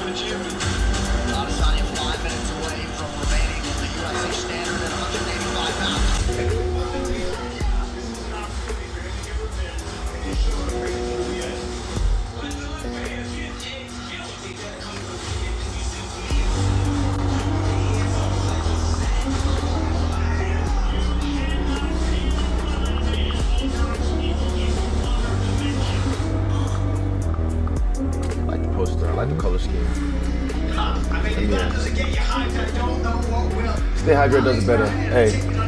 Adesanya 5 minutes away from remaining the UFC standard at 185 pounds. I like the poster. I like the color scheme. Yeah. Stay hydrated does it better. Hey.